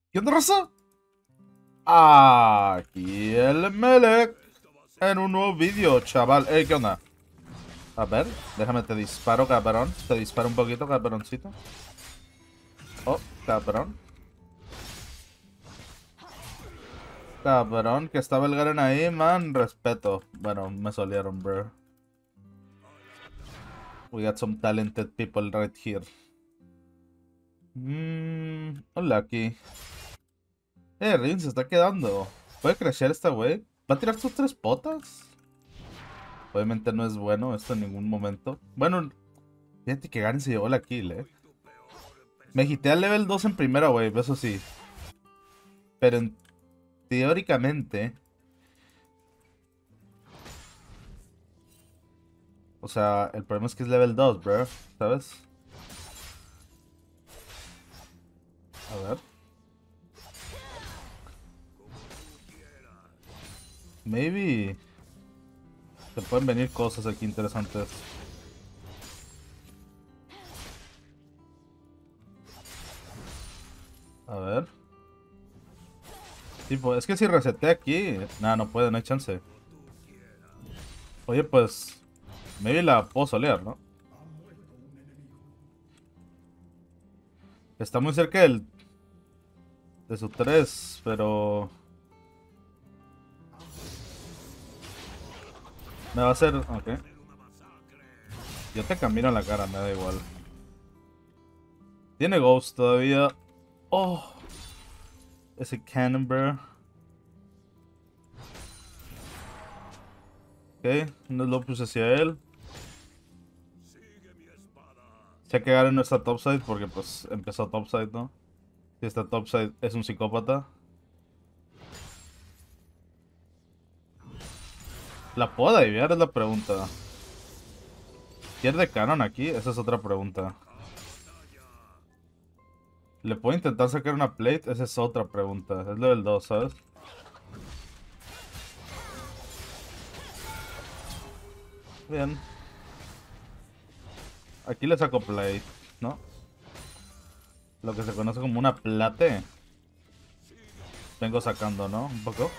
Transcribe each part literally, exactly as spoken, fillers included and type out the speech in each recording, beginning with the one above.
¿Qué onda, raza? Aquí el Melec en un nuevo vídeo, chaval. Eh, ¿qué onda? A ver, déjame te disparo, cabrón. Te disparo un poquito, cabroncito. Oh, cabrón. Cabrón, que estaba el Garen ahí, man. Respeto. Bueno, me solieron, bro. We got some talented people right here. Mmm, hola aquí. Eh, Rin se está quedando. ¿Puede crecer esta wey? ¿Va a tirar sus tres potas? Obviamente no es bueno esto en ningún momento. Bueno, fíjate que Garen se llevó la kill, eh. Me quité al level dos en primera wave, eso sí. Pero en- teóricamente... O sea, el problema es que es level dos, bro. ¿Sabes? A ver. Maybe... Se pueden venir cosas aquí interesantes. A ver. Tipo, es que si reseté aquí... Nada, no puede, no hay chance. Oye, pues... Maybe la puedo solear, ¿no? Está muy cerca del... De su tres, pero... Me va a hacer... Ok. Yo te camino la cara, me da igual. Tiene Ghost todavía. Oh. Ese Cannon, bro. Ok. No lo puse hacia él. Sé que Garen no está topside porque pues empezó topside, ¿no? Si está topside es un psicópata. ¿La puedo divear? Es la pregunta. ¿Pierde canon aquí? Esa es otra pregunta. ¿Le puedo intentar sacar una plate? Esa es otra pregunta. Es level dos, ¿sabes? Bien. Aquí le saco plate, ¿no? Lo que se conoce como una plate. Vengo sacando, ¿no? Un poco.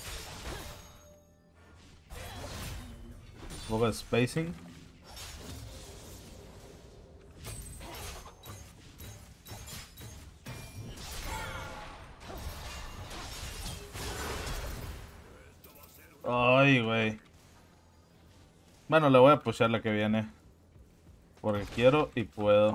Un poco de spacing. Ay, güey. Bueno, le voy a pushar la que viene. Porque quiero y puedo.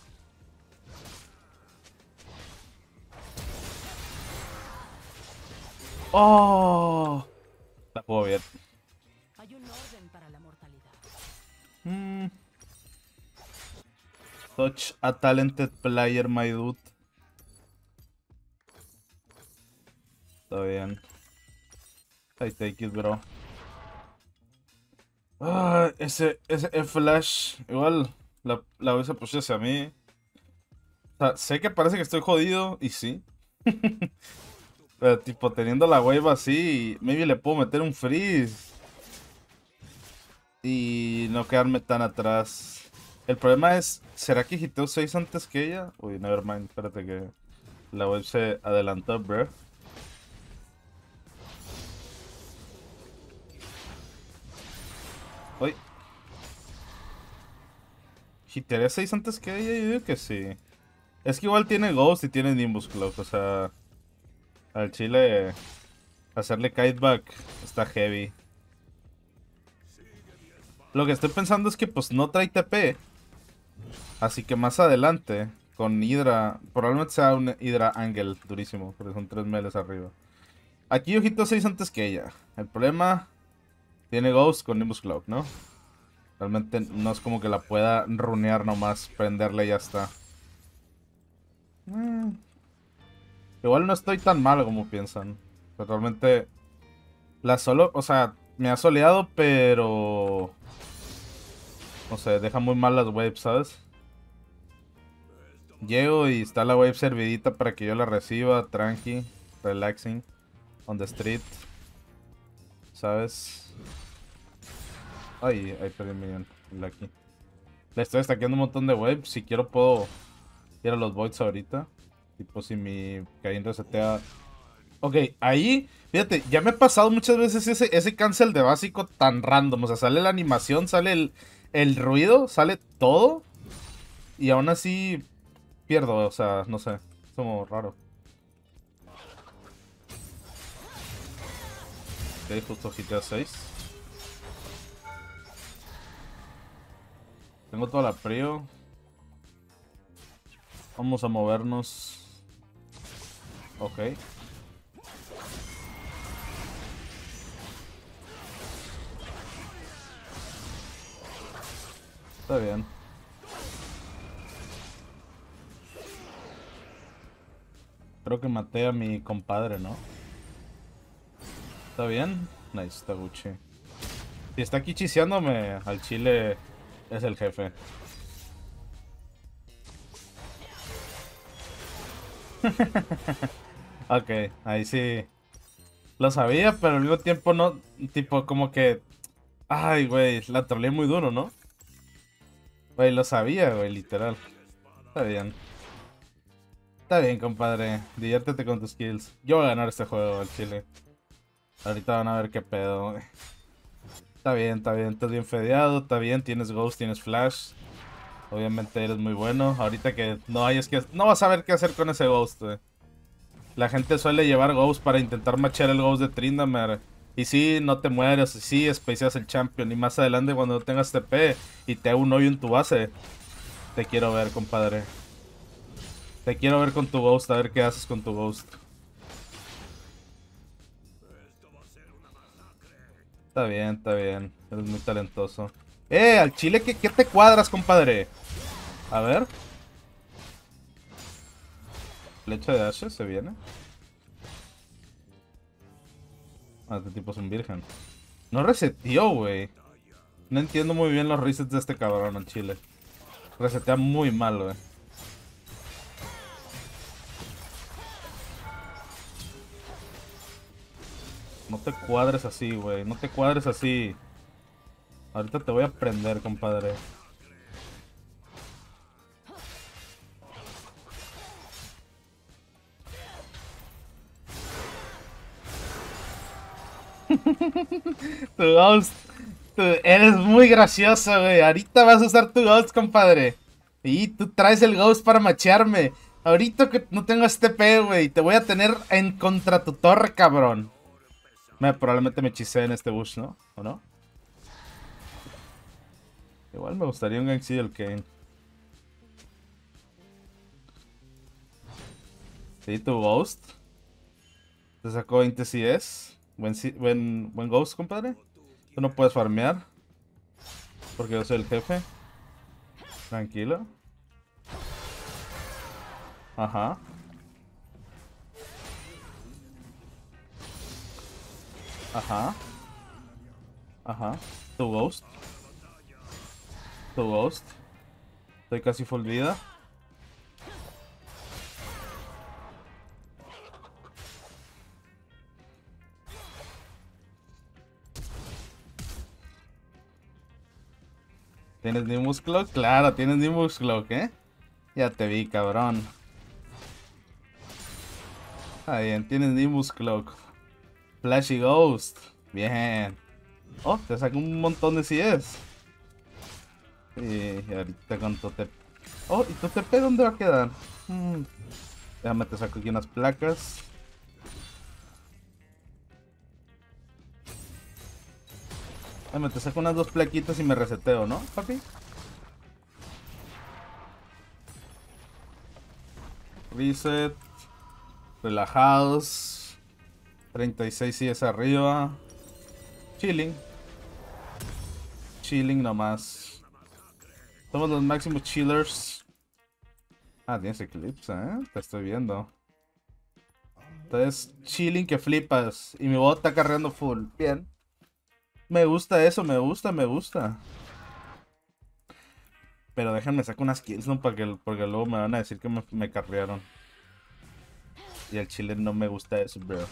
¡Oh! La puedo ver. Hay un orden para la mortalidad. Mm. Such a talented player, my dude. Está bien. I take it, bro. Ah, ese, ese F-Flash. Igual, la, la voy a push hacia mí. O sea, sé que parece que estoy jodido, y sí. Pero, tipo, teniendo la wave así, maybe le puedo meter un freeze. Y no quedarme tan atrás. El problema es, ¿será que hiteo seis antes que ella? Uy, nevermind, espérate que la web se adelantó, bro. Uy, ¿hitearé seis antes que ella? Yo digo que sí. Es que igual tiene Ghost y tiene Nimbus Cloak, o sea, al chile hacerle kiteback está heavy. Lo que estoy pensando es que pues no trae T P. Así que más adelante, con Hydra, probablemente sea un Hydra Angle durísimo, porque son tres meles arriba. Aquí ojito seis antes que ella. El problema, tiene Ghost con Nimbus Cloak, ¿no? Realmente no es como que la pueda runear nomás, prenderle y ya está. Eh, igual no estoy tan mal como piensan. Pero realmente la solo, o sea, me ha soleado, pero... No sé, deja muy mal las waves, ¿sabes? Llego y está la wave servidita para que yo la reciba, tranqui, relaxing, on the street, ¿sabes? Ay, ahí perdí mi minion, Lucky. Le estoy stackeando un montón de waves, si quiero puedo ir a los voids ahorita. Tipo, si mi Caín resetea. Ok, ahí, fíjate, ya me ha pasado muchas veces ese, ese cancel de básico tan random. O sea, sale la animación, sale el, el ruido, sale todo. Y aún así pierdo, o sea, no sé. Es como raro. Ok, justo G T A seis. Tengo toda la prio. Vamos a movernos. Ok. Está bien. Creo que maté a mi compadre, ¿no? ¿Está bien? Nice, está Gucci. Si está aquí chiseándome, al chile es el jefe. Ok, ahí sí. Lo sabía, pero al mismo tiempo no. Tipo, como que. Ay, güey, la troleé muy duro, ¿no? Güey, lo sabía, güey, literal. Está bien. Está bien, compadre. Diviértete con tus kills. Yo voy a ganar este juego al chile. Ahorita van a ver qué pedo, güey. Está bien, está bien. Estás bien fedeado, está bien. Tienes Ghost, tienes Flash. Obviamente eres muy bueno. Ahorita que no hayas que... No vas a ver qué hacer con ese Ghost, güey. La gente suele llevar Ghost para intentar matchar el Ghost de Tryndamere. Y sí, no te mueres. Y sí, spaceas el champion. Y más adelante cuando tengas T P y te haga un hoyo en tu base. Te quiero ver, compadre. Te quiero ver con tu Ghost. A ver qué haces con tu Ghost. Está bien, está bien. Eres muy talentoso. ¡Eh! Al chile, ¿qué, qué te cuadras, compadre? A ver. Flecha de Ashe se viene. Ah, este tipo es un virgen. No reseteó, güey. No entiendo muy bien los resets de este cabrón al chile. Resetea muy mal, güey. No te cuadres así, güey. No te cuadres así. Ahorita te voy a prender, compadre. Tu Ghost. Tu- eres muy gracioso, güey. Ahorita vas a usar tu Ghost, compadre. Y tú traes el Ghost para machearme. Ahorita que no tengo este P, güey. Te voy a tener en contra tu torre, cabrón. Me, probablemente me hechicé en este bush, ¿no? ¿O no? Igual me gustaría un Gangxi del Kane. Sí, tu Ghost. Te sacó veinte C S. Buen, C- buen, buen Ghost, compadre. Tú no puedes farmear. Porque yo soy el jefe. Tranquilo. Ajá. Ajá. Ajá. Tu Ghost. Tu Ghost. Estoy casi full vida. ¿Tienes Nimbus Cloak? Claro, tienes Nimbus Cloak, ¿eh? Ya te vi, cabrón. Ah, bien, tienes Nimbus Cloak. Flashy Ghost. Bien. Oh, te saco un montón de C S. Y ahorita con tu T P. Oh, ¿y tu T P dónde va a quedar? Hmm, Déjame, te saco aquí unas placas. Déjame, te saco unas dos plaquitas y me reseteo, ¿no, papi? Reset. Relajados. treinta y seis C S arriba. Chilling. Chilling nomás. Somos los máximos chillers. Ah, tienes Eclipse, ¿eh? Te estoy viendo. Entonces, chilling que flipas. Y mi bot está cargando full. Bien. Me gusta eso, me gusta, me gusta. Pero déjenme sacar unas kills, ¿no? Para que, porque luego me van a decir que me, me carrearon. Y al chile no me gusta eso, bro.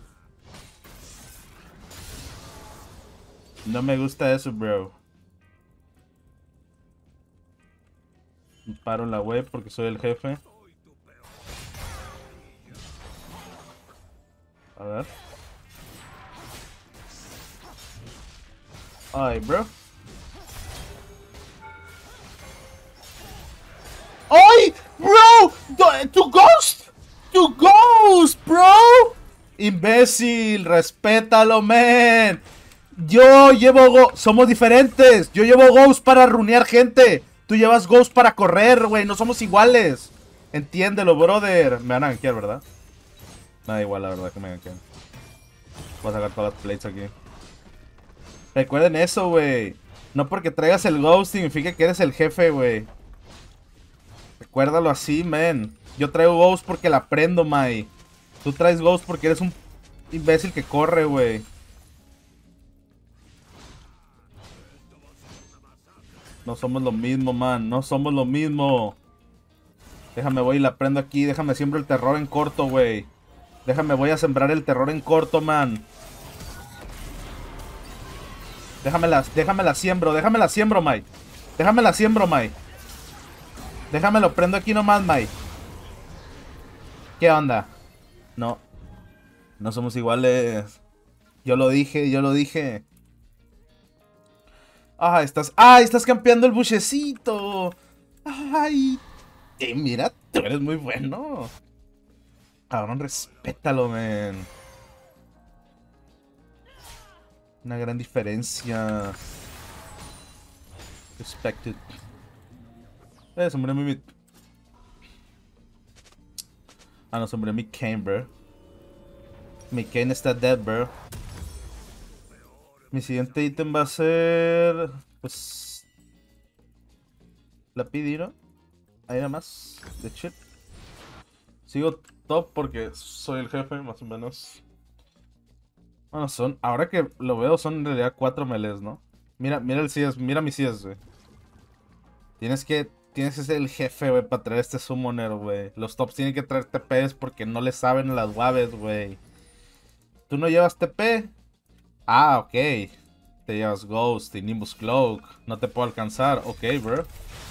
No me gusta eso, bro. Paro la web porque soy el jefe. A ver. Ay, bro. ¡Ay! ¡Bro! ¡Tu ghost! ¡Tu ghost, bro! Imbécil, respétalo, man. Yo llevo go somos diferentes. Yo llevo ghost para runear gente. Tú llevas ghost para correr, güey. No somos iguales. Entiéndelo, brother. Me van a gankear, ¿verdad? Me da igual, la verdad, que me gankean. Voy a sacar todas las plates aquí. Recuerden eso, güey. No porque traigas el ghost significa que eres el jefe, güey. Recuérdalo así, man. Yo traigo ghost porque la aprendo, Mai. Tú traes ghost porque eres un imbécil que corre, güey. No somos lo mismo, man. No somos lo mismo. Déjame, voy y la prendo aquí. Déjame siembro el terror en corto, güey. Déjame, voy a sembrar el terror en corto, man. Déjame la, déjame la siembro. Déjame la siembro, Mai. Déjame la siembro, Mai. Déjame lo prendo aquí nomás, Mai. ¿Qué onda? No. No somos iguales. Yo lo dije, yo lo dije. Ah, estás... ¡Ay! Estás campeando el buchecito. ¡Ay! Eh, mira, tú eres muy bueno. Cabrón, respétalo, man. Una gran diferencia. Respected. Eh, sombré mi... Ah, no, sombré mi Kane, bro. Mi Kane está dead, bro. Mi siguiente ítem va a ser... Pues... La P D, ¿no? Ahí nada más. De chip. Sigo top porque soy el jefe, más o menos. Bueno, son... Ahora que lo veo, son en realidad cuatro melees, ¿no? Mira, mira el C S, mira mi C S, güey. Tienes que... Tienes que ser el jefe, güey, para traer este summoner, güey. Los tops tienen que traer T Ps porque no le saben a las waves, güey. ¿Tú no llevas T P? Ah, ok. Te llevas Ghost y Nimbus Cloak. No te puedo alcanzar. Ok, bro.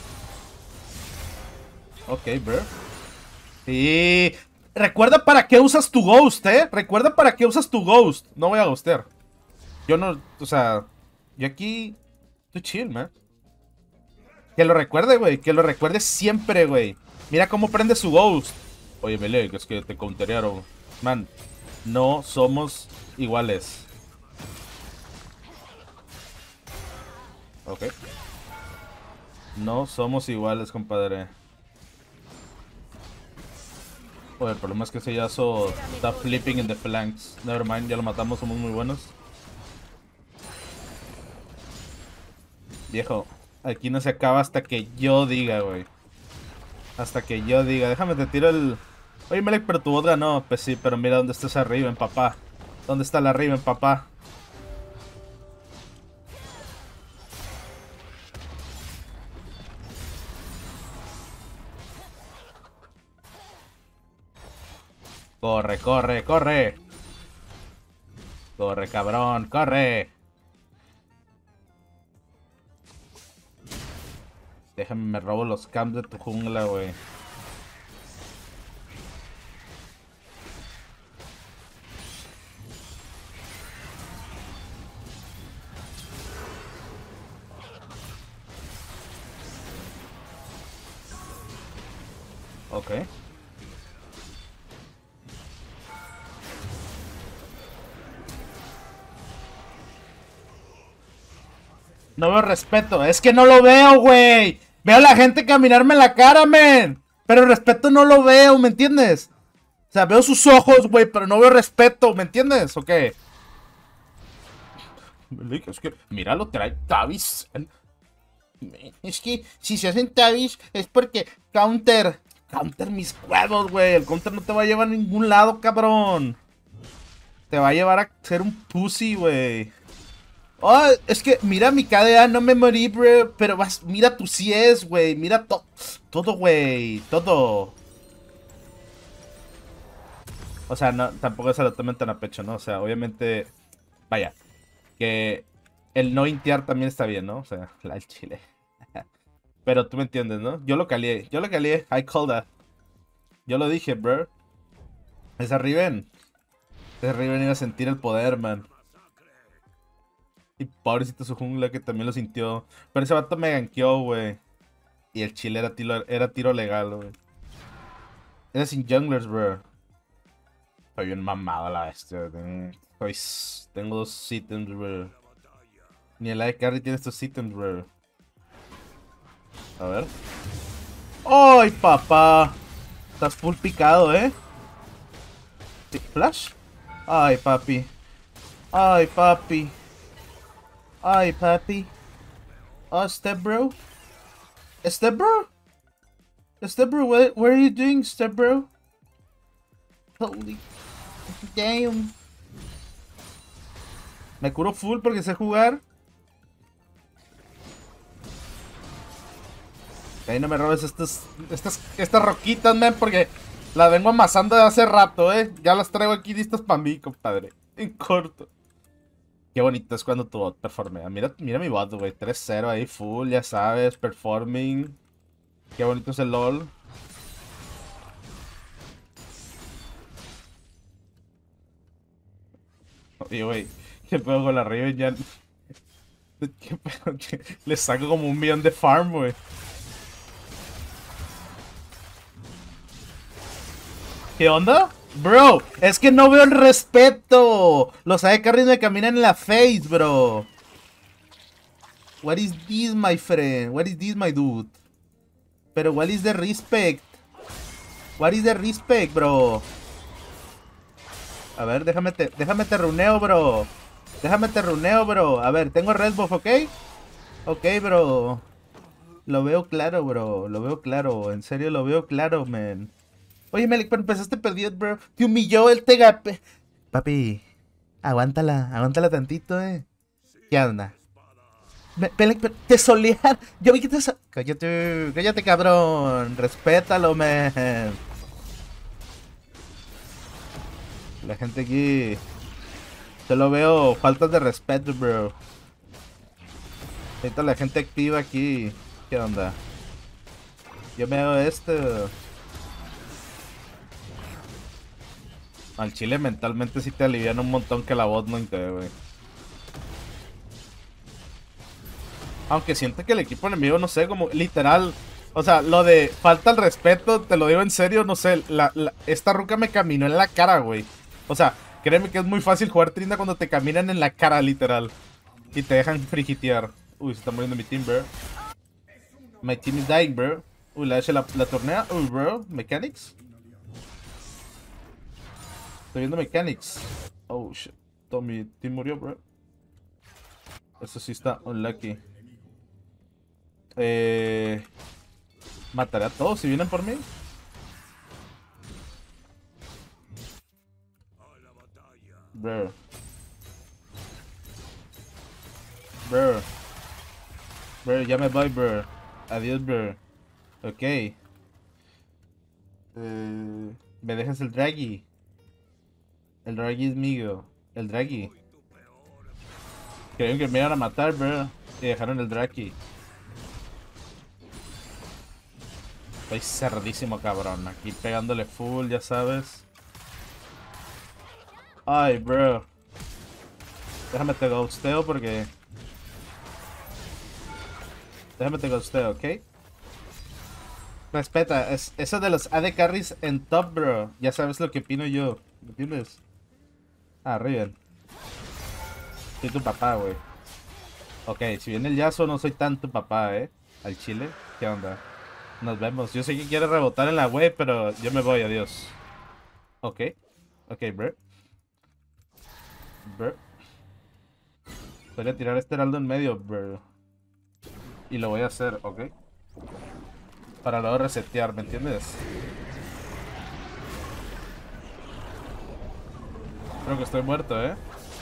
Ok, bro. Y... Recuerda para qué usas tu Ghost, ¿eh? Recuerda para qué usas tu Ghost. No voy a ghostear. Yo no... O sea... Yo aquí... Estoy chill, man. Que lo recuerde, güey. Que lo recuerde siempre, güey. Mira cómo prende su Ghost. Oye, Melee, que es que te counterearon. Man, no somos iguales. Ok. No somos iguales, compadre. Oye, el problema es que ese Yasuo está flipping in the flanks. Nevermind, ya lo matamos, somos muy buenos. Viejo, aquí no se acaba hasta que yo diga, güey. Hasta que yo diga. Déjame te tiro el... Oye, Melek, pero tu bot ganó. Pues sí, pero mira dónde estás arriba, en papá. ¿Dónde está la arriba, en papá? Corre, corre, corre. Corre, cabrón, corre. Déjame, me robo los camps de tu jungla, güey. Ok. No veo respeto. Es que no lo veo, güey. Veo a la gente caminarme en la cara, men. Pero el respeto no lo veo, ¿me entiendes? O sea, veo sus ojos, güey, pero no veo respeto, ¿me entiendes? ¿O qué? Es que, míralo, trae Tavis. Es que si se hacen Tavis es porque counter. Counter mis huevos, güey. El counter no te va a llevar a ningún lado, cabrón. Te va a llevar a ser un pussy, güey. Oh, es que mira mi K D A, no me morí, bro. Pero vas, mira tu C S, güey. Mira to todo, güey. Todo. O sea, no, tampoco se lo tomen tan a pecho, ¿no? O sea, obviamente, vaya, que el no intear también está bien, ¿no? O sea, la del chile. Pero tú me entiendes, ¿no? Yo lo calié, yo lo calié. I called that. Yo lo dije, bro. Esa Riven. De Riven iba a sentir el poder, man. Y pobrecito su jungla que también lo sintió. Pero ese vato me gankeó, güey. Y el chile era tiro, era tiro legal, güey. Era sin junglers, bro. Estoy bien mamado la bestia. Tengo, estoy- tengo dos ítems, bro. Ni el A D Carry tiene estos ítems, bro. A ver. ¡Ay, papá! Estás full picado, ¿eh? Sí, ¿Flash? Ay, papi. Ay, papi. Ay, papi. Oh, step bro. Step bro? Step bro, what, what are you doing, step bro? Holy damn. Me curo full porque sé jugar. Ahí no me robes estas, estas, estas roquitas, man, porque las vengo amasando de hace rato, eh. Ya las traigo aquí listas para mí, compadre. En corto. Qué bonito es cuando tu bot performea. Mira, mira mi bot, güey. tres cero ahí, full, ya sabes, performing. Qué bonito es el LOL. Oye, güey, ¿qué pedo con la Riven? Ya... ¿Qué pedo? Le saco como un millón de farm, güey. ¿Qué onda? Bro, es que no veo el respeto. Los A D Carries me caminan en la face, bro. What is this, my friend? What is this, my dude? Pero what is the respect? What is the respect, bro? A ver, déjame te, déjame te runeo, bro. Déjame te runeo, bro. A ver, tengo red buff, ¿ok? Ok, bro. Lo veo claro, bro. Lo veo claro. En serio, lo veo claro, man. Oye, Melik, pero empezaste perdido, bro. Te humilló el Tegape. Papi, aguántala. Aguántala tantito, eh. ¿Qué onda? Me, Pelec, pe- te solear. Yo vi que te... so- Cállate, cállate, cabrón. Respétalo, man. La gente aquí... Solo veo faltas de respeto, bro. Ahorita la gente activa aquí. ¿Qué onda? Yo me hago esto. Al chile mentalmente sí te alivian un montón que la bot no te, güey. Aunque siento que el equipo enemigo, no sé, como literal. O sea, lo de falta el respeto, te lo digo en serio, no sé. La, la- esta ruca me caminó en la cara, güey. O sea, créeme que es muy fácil jugar Trinda cuando te caminan en la cara, literal. Y te dejan frigitear. Uy, se está muriendo mi team, bro. My team is dying, bro. Uy, la H la, la tornea. Uy, bro. Mechanics. Estoy viendo Mechanics. Oh, shit. Todo mi team murió, bro. Eso sí está unlucky. Eh... Mataré a todos si vienen por mí. Bro. Bro. Bro, ya me voy, bro. Adiós, bro. Ok. Eh, ¿Me dejas el Draggy? El Draggy es mío. El Draggy. Creyeron que me iban a matar, bro. Y dejaron el Draggy. Estoy cerdísimo, cabrón. Aquí pegándole full, ya sabes. Ay, bro. Déjame te ghosteo porque... Déjame te ghosteo, ¿ok? Respeta, es, eso de los A D Carries en top, bro. Ya sabes lo que opino yo. ¿Me entiendes? Ah, Riven. Soy tu papá, güey. Ok, si viene el Yasuo no soy tan tu papá, ¿eh? Al chile. ¿Qué onda? Nos vemos. Yo sé que quiere rebotar en la web, pero yo me voy, adiós. Ok. Ok, bro. Bro. Voy a tirar este heraldo en medio, bro. Y lo voy a hacer, ¿ok? Para luego resetear, ¿me entiendes? Creo que estoy muerto, ¿eh?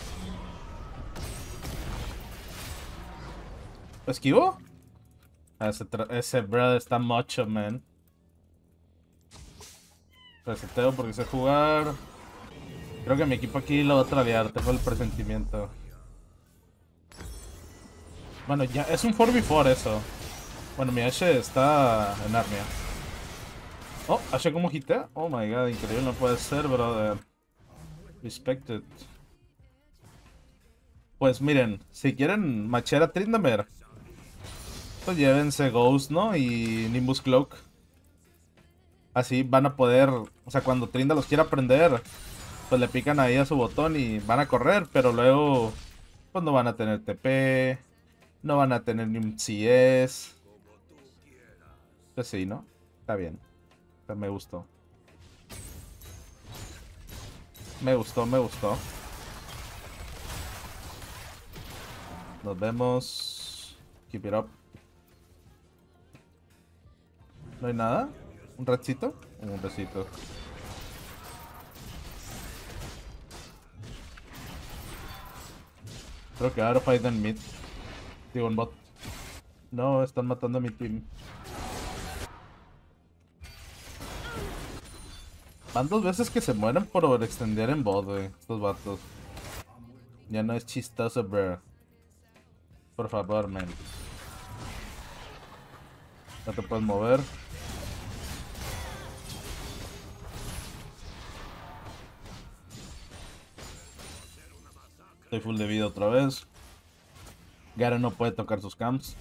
¿Lo esquivo? Ah, ese, tra- ese brother está mucho, man. Reseteo porque sé jugar. Creo que mi equipo aquí lo va a tradear, tengo el presentimiento. Bueno, ya es un cuatro contra cuatro eso. Bueno, mi Ashe está en Armia. Oh, Ashe como hitea. Oh my god, increíble, no puede ser, brother. Respected. Pues miren, si quieren machear a Tryndamere, pues llévense Ghost, ¿no? Y Nimbus Cloak. Así van a poder, o sea, cuando Trinda los quiera prender, pues le pican ahí a su botón y van a correr, pero luego, pues no van a tener T P, no van a tener ni un C S. Pues sí, ¿no? Está bien. O sea, me gustó. Me gustó, me gustó. Nos vemos. Keep it up. ¿No hay nada? ¿Un ratcito? Un besito. Creo que ahora fight en mid. Digo, en bot. No, están matando a mi team. Van dos veces que se mueren por overextender en bot, güey. Estos vatos. Ya no es chistoso, bro. Por favor, man. No te puedes mover. Estoy full de vida otra vez. Garen no puede tocar sus camps.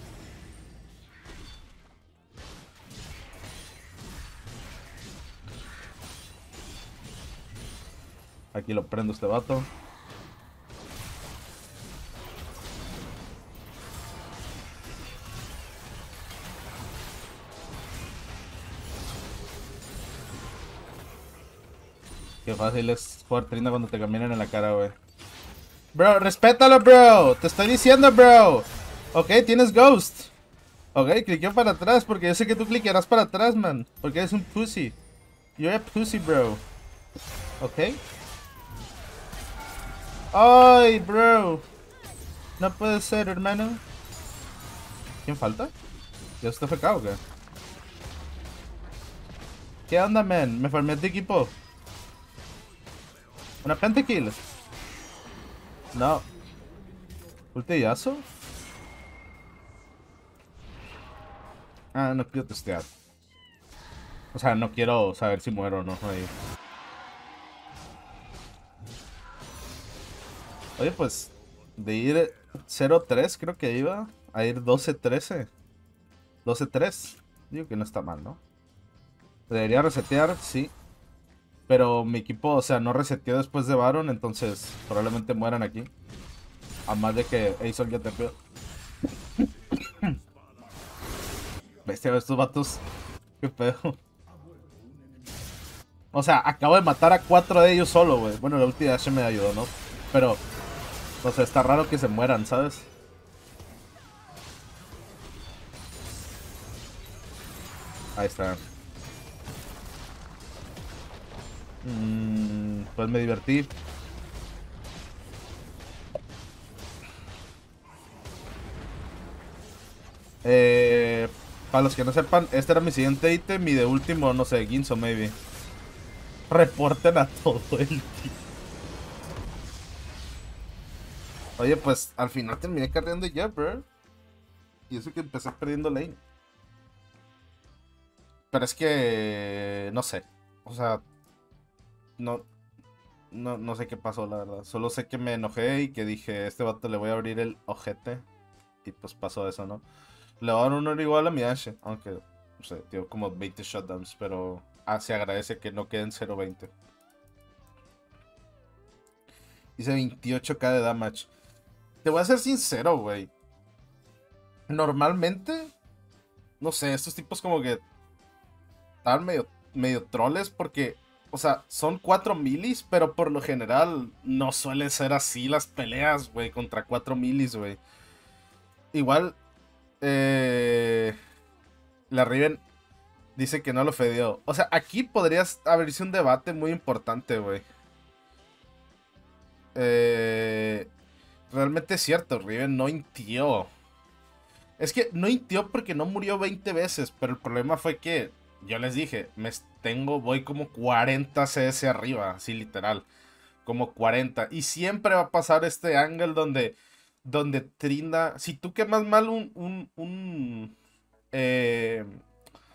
Aquí lo prendo este vato. Qué fácil es jugar Trina cuando te caminan en la cara, güey. Bro, respétalo, bro. Te estoy diciendo, bro. Ok, tienes Ghost. Ok, cliqueo para atrás porque yo sé que tú cliquearás para atrás, man. Porque eres un pussy. You're a pussy, bro. Ok. Ay, bro. No puede ser, hermano. ¿Quién falta? ¿Ya está F K o qué? ¿Qué onda, man? Me formé de equipo. ¿Una pentakill? No. ¿Ultillazo? Ah, no quiero testear. O sea, no quiero saber si muero o no ahí. Oye, pues, de ir cero tres creo que iba a ir doce trece. doce tres. Digo que no está mal, ¿no? Debería resetear, sí. Pero mi equipo, o sea, no reseteó después de Baron, entonces probablemente mueran aquí. A más de que Azol ya te pegó. Bestia, estos vatos. Qué pedo. O sea, acabo de matar a cuatro de ellos solo, güey. Bueno, la ulti de Ashe me ayudó, ¿no? Pero, o sea, está raro que se mueran, ¿sabes? Ahí está. Mm, pues me divertí. Eh, para los que no sepan, este era mi siguiente ítem y de último, no sé, Ginzo maybe. Reporten a todo el team. Oye, pues al final terminé cargando ya, bro. Y eso que empecé perdiendo lane. Pero es que... no sé. O sea... No, no, no sé qué pasó, la verdad. Solo sé que me enojé y que dije, este vato le voy a abrir el ojete. Y pues pasó eso, ¿no? Le voy a dar un honor igual a mi Ashe. Aunque, no sé, tío, como veinte shutdowns. Pero ah, se agradece que no queden cero veinte. Hice veintiocho k de damage. Te voy a ser sincero, güey. Normalmente, no sé, estos tipos como que están medio, medio troles porque, o sea, son cuatro milis, pero por lo general no suelen ser así las peleas, güey, contra cuatro milis, güey. Igual, eh, la Riven dice que no lo fedió. O sea, aquí podrías abrirse un debate muy importante, güey. Eh, realmente es cierto, Riven no intió. Es que no intió porque no murió veinte veces, pero el problema fue que yo les dije, me tengo, voy como cuarenta C S arriba, así literal, como cuarenta. Y siempre va a pasar este angle donde, donde Trinda, si tú quemas mal un, un, un eh,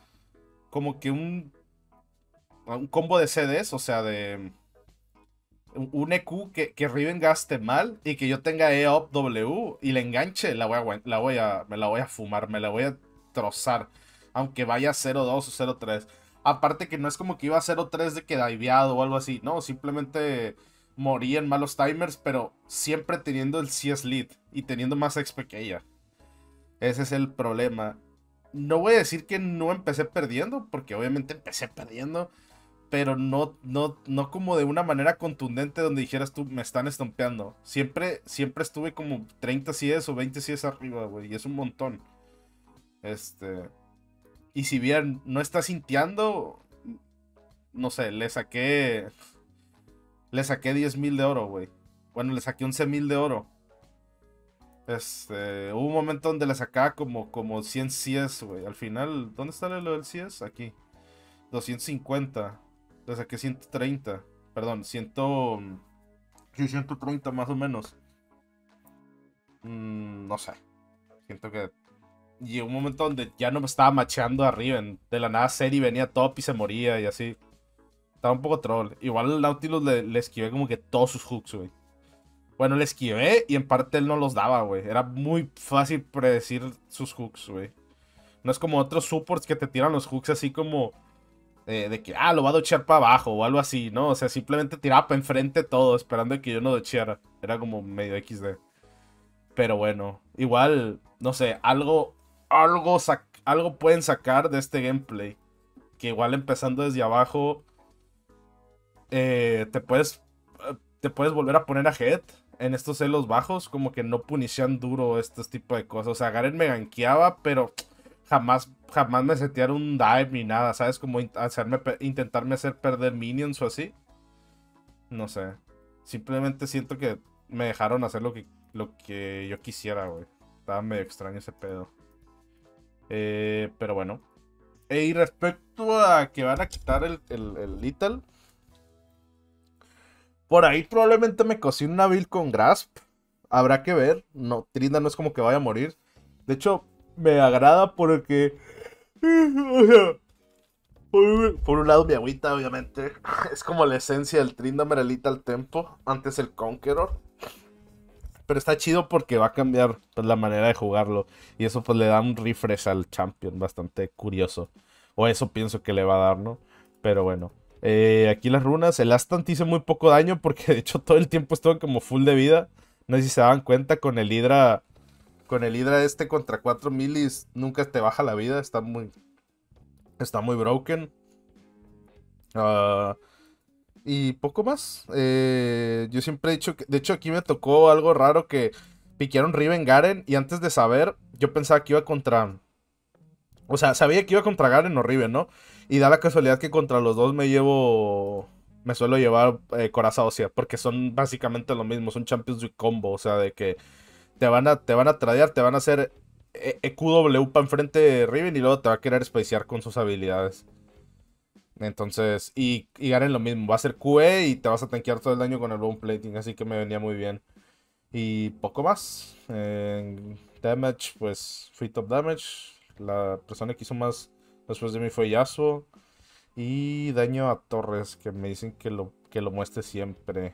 como que un, un combo de C Ds, o sea, de un E Q que, que Riven gaste mal y que yo tenga E up W y le enganche, la voy a, la voy a, me la voy a fumar, me la voy a trozar. Aunque vaya cero dos o cero tres. Aparte que no es como que iba a cero tres de que diveado o algo así. No, simplemente morí en malos timers, pero siempre teniendo el C S lead y teniendo más X P que ella. Ese es el problema. No voy a decir que no empecé perdiendo, porque obviamente empecé perdiendo, pero no, no, no como de una manera contundente donde dijeras tú, me están estompeando. Siempre, siempre estuve como treinta C S o veinte C S arriba, güey, y es un montón. Este... Y si bien no está sintiendo, no sé, le saqué, le saqué diez mil de oro, güey. Bueno, le saqué once mil de oro. Este, hubo un momento donde le sacaba como, como cien C S, güey. Al final, ¿dónde está lo del C S? Aquí. doscientos cincuenta. Le saqué ciento treinta. Perdón, cien... Sí, ciento treinta más o menos. Mm, no sé. Siento que... Y un momento donde ya no me estaba macheando arriba. De la nada Seri venía top y se moría y así. Estaba un poco troll. Igual al Nautilus le, le esquivé como que todos sus hooks, güey. Bueno, le esquivé y en parte él no los daba, güey. Era muy fácil predecir sus hooks, güey. No es como otros supports que te tiran los hooks así como... Eh, de que, ah, lo va a dochear para abajo o algo así, ¿no? O sea, simplemente tiraba para enfrente todo, esperando que yo no docheara. Era como medio equis de. Pero bueno, igual, no sé, algo... Algo, algo pueden sacar de este gameplay. Que igual empezando desde abajo... Eh, te puedes... Te puedes volver a poner a head en estos celos bajos, como que no punishan duro estos tipos de cosas. O sea, Garen me gankeaba, pero jamás, jamás me setearon un dive ni nada, ¿sabes? Como hacerme, intentarme hacer perder minions o así. No sé. Simplemente siento que me dejaron hacer lo que, lo que yo quisiera, güey. Estaba medio extraño ese pedo. Eh, pero bueno. E y respecto a que van a quitar el, el, el Lethal... Por ahí probablemente me cocine una build con Grasp. Habrá que ver. No, Trinda no es como que vaya a morir. De hecho, me agrada porque... O sea, por, por un lado mi agüita, obviamente. Es como la esencia del Tryndamere Elite al tempo. Antes el Conqueror. Pero está chido porque va a cambiar pues, la manera de jugarlo. Y eso pues le da un refresh al champion bastante curioso. O eso pienso que le va a dar, ¿no? Pero bueno. Eh, aquí las runas. El Astant hizo muy poco daño porque de hecho todo el tiempo estuvo como full de vida. No sé si se daban cuenta con el Hydra. Con el Hydra este contra cuatro milis nunca te baja la vida. Está muy... Está muy broken. Uh, y poco más. Eh, yo siempre he dicho que... De hecho aquí me tocó algo raro que... Piquearon Riven Garen y antes de saber yo pensaba que iba contra... O sea, sabía que iba contra Garen o Riven, ¿no? Y da la casualidad que contra los dos me llevo... Me suelo llevar eh, Coraza Ósea. Porque son básicamente lo mismo. Son Champions with Combo. O sea, de que te van a, te van a tradear, te van a hacer E Q W para enfrente de Riven. Y luego te va a querer spacear con sus habilidades. Entonces, y, y Garen lo mismo. Va a hacer Q E y te vas a tanquear todo el daño con el bone plating. Así que me venía muy bien. Y poco más. Eh, damage, pues fui top damage. La persona que hizo más después de mí fue Yasuo. Y daño a torres, que me dicen que lo, que lo muestre siempre.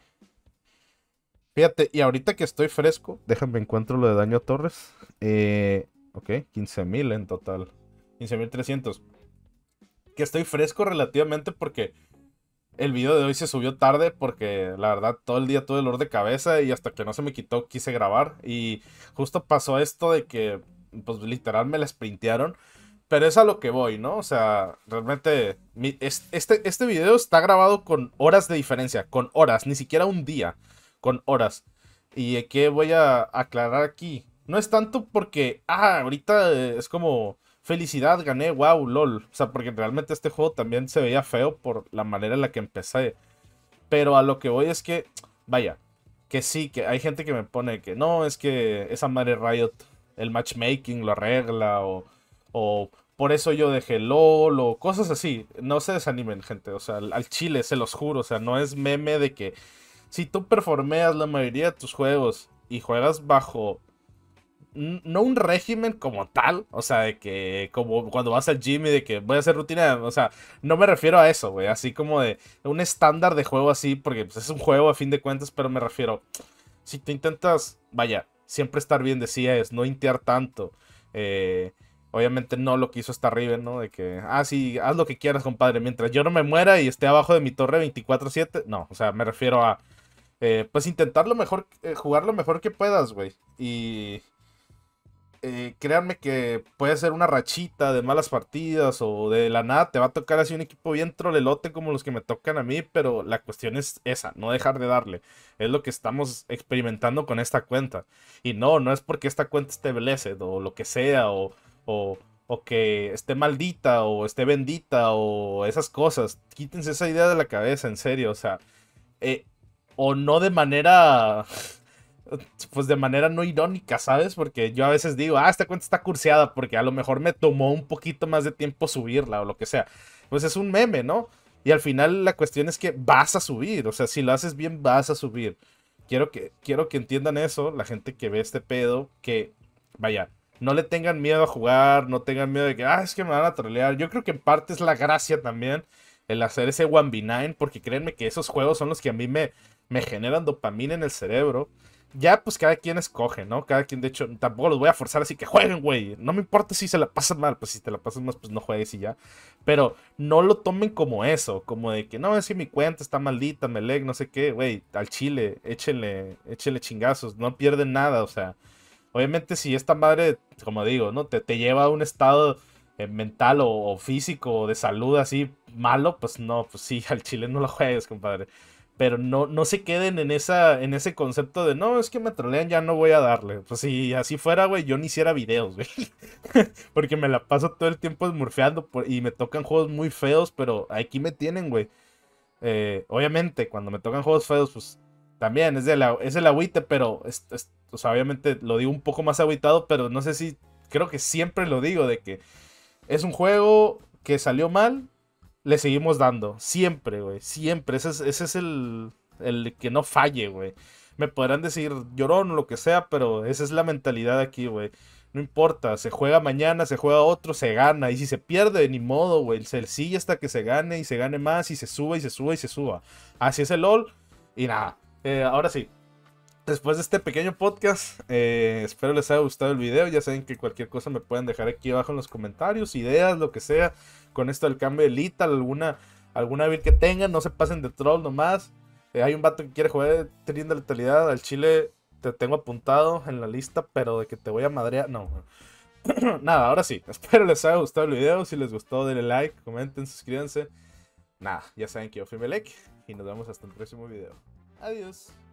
Fíjate, y ahorita que estoy fresco, déjame encuentro lo de daño a torres. Eh, ok, quince mil en total. quince mil trescientos. Que estoy fresco relativamente porque el video de hoy se subió tarde porque la verdad todo el día tuve dolor de cabeza y hasta que no se me quitó quise grabar. Y justo pasó esto de que pues literal me la sprintearon. Pero es a lo que voy, ¿no? O sea, realmente mi, es, este, este video está grabado con horas de diferencia, con horas, ni siquiera un día, con horas. ¿Y qué voy a aclarar aquí? No es tanto porque, ah, ahorita eh, es como, felicidad, gané, wow, lol. O sea, porque realmente este juego también se veía feo por la manera en la que empecé. Pero a lo que voy es que, vaya, que sí, que hay gente que me pone que no, es que esa madre Riot, el matchmaking lo arregla o... O por eso yo dejé LOL o cosas así. No se desanimen, gente. O sea, al, al chile, se los juro. O sea, no es meme de que si tú performeas la mayoría de tus juegos y juegas bajo no un régimen como tal, o sea, de que como cuando vas al gym y de que voy a hacer rutina, o sea, no me refiero a eso, güey, así como de un estándar de juego así, porque pues, es un juego a fin de cuentas, pero me refiero, si tú intentas, vaya, siempre estar bien, decía es, no intear tanto, eh, obviamente no lo que hizo hasta Riven, ¿no? De que, ah, sí, haz lo que quieras, compadre, mientras yo no me muera y esté abajo de mi torre veinticuatro siete, no, o sea, me refiero a, eh, pues intentar lo mejor, eh, jugar lo mejor que puedas, güey, y eh, créanme que puede ser una rachita de malas partidas o de la nada te va a tocar así un equipo bien trolelote como los que me tocan a mí, pero la cuestión es esa, no dejar de darle. Es lo que estamos experimentando con esta cuenta. Y no, no es porque esta cuenta esté blessed o lo que sea, o, o, o que esté maldita o esté bendita o esas cosas. Quítense esa idea de la cabeza, en serio, o sea, eh, o no de manera pues de manera no irónica, ¿sabes? Porque yo a veces digo, ah, esta cuenta está curseada porque a lo mejor me tomó un poquito más de tiempo subirla o lo que sea. Pues es un meme, ¿no? Y al final la cuestión es que vas a subir, o sea, si lo haces bien vas a subir. Quiero que, quiero que entiendan eso, la gente que ve este pedo, que, vaya, no le tengan miedo a jugar, no tengan miedo de que, ah, es que me van a trolear. Yo creo que en parte es la gracia también el hacer ese uno ve nueve, porque créanme que esos juegos son los que a mí me, me generan dopamina en el cerebro. Ya, pues cada quien escoge, ¿no? Cada quien, de hecho, tampoco los voy a forzar así que jueguen, güey. No me importa si se la pasan mal, pues si te la pasas mal, pues no juegues y ya. Pero no lo tomen como eso, como de que no, es que mi cuenta está maldita, me leg, no sé qué, güey. Al chile, échenle, échenle chingazos, no pierden nada, o sea. Obviamente, si esta madre, como digo, ¿no? Te, te lleva a un estado eh, mental o, o físico o de salud así malo, pues no, pues sí, al chile no lo juegues, compadre. Pero no, no se queden en esa, en ese concepto de no, es que me trolean, ya no voy a darle. Pues si así fuera, güey, yo ni hiciera videos, güey. Porque me la paso todo el tiempo smurfeando por- y me tocan juegos muy feos, pero aquí me tienen, güey. Eh, obviamente, cuando me tocan juegos feos, pues también es, de la, es el agüite, pero es, es- o sea, obviamente lo digo un poco más agüitado, pero no sé si, creo que siempre lo digo, de que es un juego que salió mal, le seguimos dando. Siempre, güey. Siempre. Ese es, ese es el, el que no falle, güey. Me podrán decir llorón o lo que sea, pero esa es la mentalidad aquí, güey. No importa, se juega mañana, se juega otro, se gana. Y si se pierde, ni modo, güey. Se sigue hasta que se gane y se gane más y se suba y se suba y se suba. Así es el LOL. Y nada. Eh, ahora sí, después de este pequeño podcast, eh, espero les haya gustado el video. Ya saben que cualquier cosa me pueden dejar aquí abajo en los comentarios, ideas, lo que sea, con esto del cambio de Lethal, alguna, alguna build que tengan, no se pasen de troll nomás. Eh, hay un vato que quiere jugar teniendo letalidad, al chile te tengo apuntado en la lista, pero de que te voy a madrear, no. Nada, ahora sí, espero les haya gustado el video. Si les gustó, denle like, comenten, suscríbanse. Nada, ya saben que yo fui Melek y nos vemos hasta el próximo video. Adiós.